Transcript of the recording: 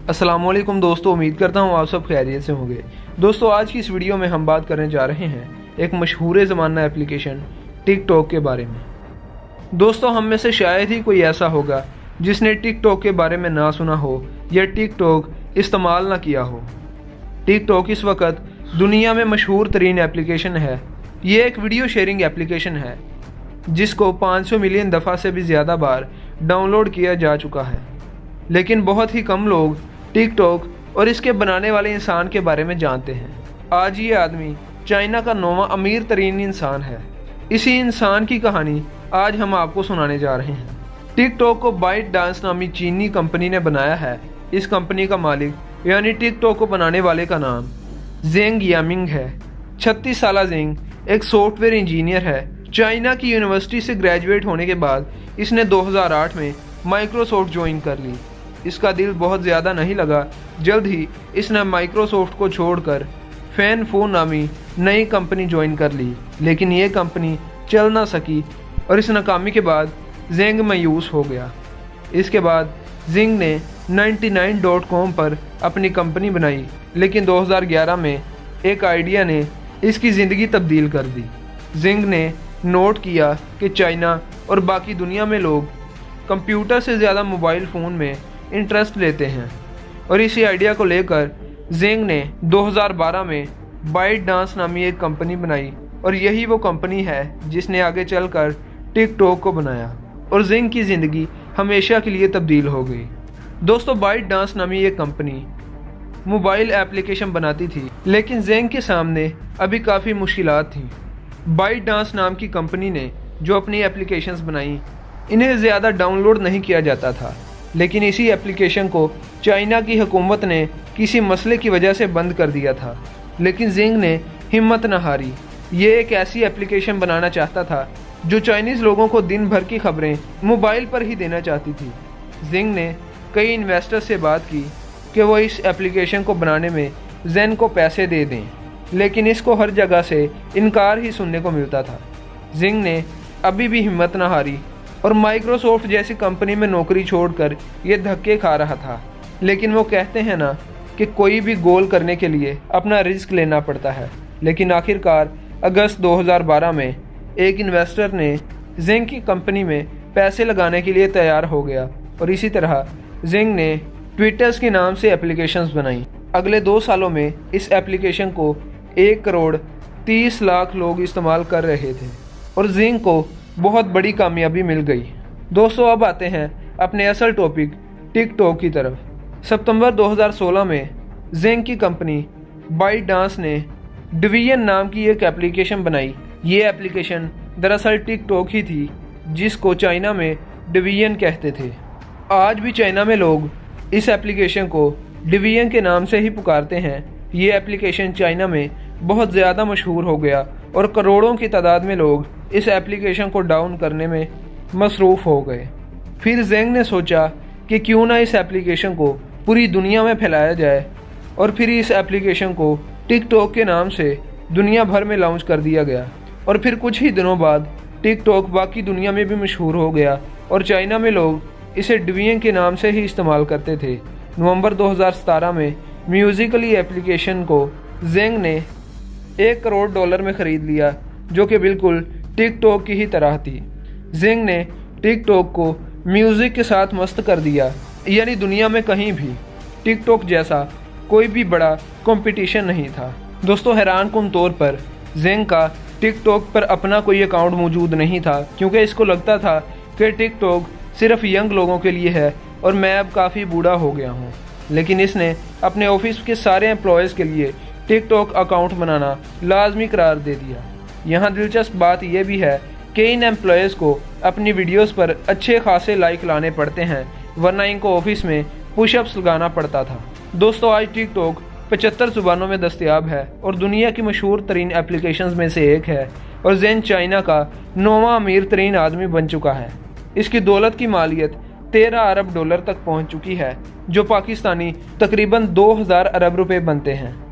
अस्सलामुअलैकुम दोस्तों, उम्मीद करता हूँ आप सब खैरियत से होंगे। दोस्तों, आज की इस वीडियो में हम बात करने जा रहे हैं एक मशहूर ज़माना एप्लीकेशन टिकटॉक के बारे में। दोस्तों, हम में से शायद ही कोई ऐसा होगा जिसने टिकटॉक के बारे में ना सुना हो या टिकटॉक इस्तेमाल ना किया हो। टिकटॉक इस वक्त दुनिया में मशहूर तरीन एप्लीकेशन है। ये एक वीडियो शेयरिंग एप्लीकेशन है जिसको 500 मिलियन दफ़ा से भी ज़्यादा बार डाउनलोड किया जा चुका है, लेकिन बहुत ही कम लोग टिकटॉक और इसके बनाने वाले इंसान के बारे में जानते हैं। आज ये आदमी चाइना का 9वां अमीर तरीन इंसान है। इसी इंसान की कहानी आज हम आपको सुनाने जा रहे हैं। टिकटॉक को बाइट डांस नामी चीनी कंपनी ने बनाया है। इस कंपनी का मालिक यानी टिकटॉक को बनाने वाले का नाम जेंग यामिंग है। 36 साला जेंग एक सॉफ्टवेयर इंजीनियर है। चाइना की यूनिवर्सिटी से ग्रेजुएट होने के बाद इसने 2008 में माइक्रोसॉफ्ट ज्वाइन कर ली। इसका दिल बहुत ज़्यादा नहीं लगा। जल्द ही इसने माइक्रोसॉफ्ट को छोड़कर फैनफोन नामी नई कंपनी ज्वाइन कर ली, लेकिन ये कंपनी चल ना सकी और इस नाकामी के बाद जेंग मायूस हो गया। इसके बाद जेंग ने 99.com पर अपनी कंपनी बनाई, लेकिन 2011 में एक आइडिया ने इसकी ज़िंदगी तब्दील कर दी। जेंग ने नोट किया कि चाइना और बाकी दुनिया में लोग कंप्यूटर से ज़्यादा मोबाइल फ़ोन में इंटरेस्ट लेते हैं और इसी आइडिया को लेकर जेंग ने 2012 में बाइट डांस नामी एक कंपनी बनाई और यही वो कंपनी है जिसने आगे चलकर टिकटॉक को बनाया और जेंग की ज़िंदगी हमेशा के लिए तब्दील हो गई। दोस्तों, बाइट डांस नामी एक कंपनी मोबाइल एप्लीकेशन बनाती थी, लेकिन जेंग के सामने अभी काफ़ी मुश्किलात थीं। बाइट डांस नाम की कंपनी ने जो अपनी एप्लीकेशंस बनाई, इन्हें ज़्यादा डाउनलोड नहीं किया जाता था, लेकिन इसी एप्लीकेशन को चाइना की हुकूमत ने किसी मसले की वजह से बंद कर दिया था। लेकिन जेंग ने हिम्मत न हारी। ये एक ऐसी एप्लीकेशन बनाना चाहता था जो चाइनीज़ लोगों को दिन भर की खबरें मोबाइल पर ही देना चाहती थी। जेंग ने कई इन्वेस्टर से बात की कि वो इस एप्लीकेशन को बनाने में जेन को पैसे दे दें, लेकिन इसको हर जगह से इनकार ही सुनने को मिलता था। जेंग ने अभी भी हिम्मत न हारी और माइक्रोसॉफ्ट जैसी कंपनी में नौकरी छोड़कर ये धक्के खा रहा था। लेकिन वो कहते हैं ना कि कोई भी गोल करने के लिए अपना रिस्क लेना पड़ता है। लेकिन आखिरकार अगस्त 2012 में एक इन्वेस्टर ने जेंग की कंपनी में पैसे लगाने के लिए तैयार हो गया और इसी तरह जेंग ने ट्विटर्स के नाम से एप्लीकेशंस बनाई। अगले 2 सालों में इस एप्लीकेशन को 1,30,00,000 लोग इस्तेमाल कर रहे थे और जेंग को बहुत बड़ी कामयाबी मिल गई। दोस्तों, अब आते हैं अपने असल टॉपिक टिकटॉक की तरफ। सितंबर 2016 में जेंग की कंपनी बाइट डांस ने डिवीजन नाम की एक एप्लीकेशन बनाई। ये एप्लीकेशन दरअसल टिकटॉक ही थी, जिसको चाइना में डिवीजन कहते थे। आज भी चाइना में लोग इस एप्लीकेशन को डिवीजन के नाम से ही पुकारते हैं। ये एप्लीकेशन चाइना में बहुत ज़्यादा मशहूर हो गया और करोड़ों की तादाद में लोग इस एप्लीकेशन को डाउन करने में मसरूफ़ हो गए। फिर जेंग ने सोचा कि क्यों ना इस एप्लीकेशन को पूरी दुनिया में फैलाया जाए और फिर इस एप्लीकेशन को टिकटॉक के नाम से दुनिया भर में लॉन्च कर दिया गया। और फिर कुछ ही दिनों बाद टिकटॉक बाकी दुनिया में भी मशहूर हो गया और चाइना में लोग इसे डिवीजन के नाम से ही इस्तेमाल करते थे। नवंबर 2017 में म्यूजिकली एप्लीकेशन को जेंग ने $1 करोड़ में ख़रीद लिया, जो कि बिल्कुल टिकटॉक की ही तरह थी। जेंग ने टिकटॉक को म्यूज़िक के साथ मस्त कर दिया, यानी दुनिया में कहीं भी टिकटॉक जैसा कोई भी बड़ा कंपटीशन नहीं था। दोस्तों, हैरानकुन तौर पर जेंग का टिकटॉक पर अपना कोई अकाउंट मौजूद नहीं था, क्योंकि इसको लगता था कि टिकटॉक सिर्फ यंग लोगों के लिए है और मैं अब काफ़ी बूढ़ा हो गया हूँ। लेकिन इसने अपने ऑफिस के सारे एम्प्लॉयज़ के लिए टिकटॉक अकाउंट बनाना लाजमी करार दे दिया। यहाँ दिलचस्प बात यह भी है कि इन एम्प्लॉयज़ को अपनी वीडियोस पर अच्छे खासे लाइक लाने पड़ते हैं, वरना इनको ऑफिस में पुशअप्स लगाना पड़ता था। दोस्तों, आज टिकटॉक 75 ज़ुबानों में दस्तयाब है और दुनिया की मशहूर तरीन एप्लीकेशंस में से एक है और जेंग चाइना का 9वां अमीर तरीन आदमी बन चुका है। इसकी दौलत की मालियत $13 अरब तक पहुँच चुकी है, जो पाकिस्तानी तकरीबन 2000 अरब रुपये बनते हैं।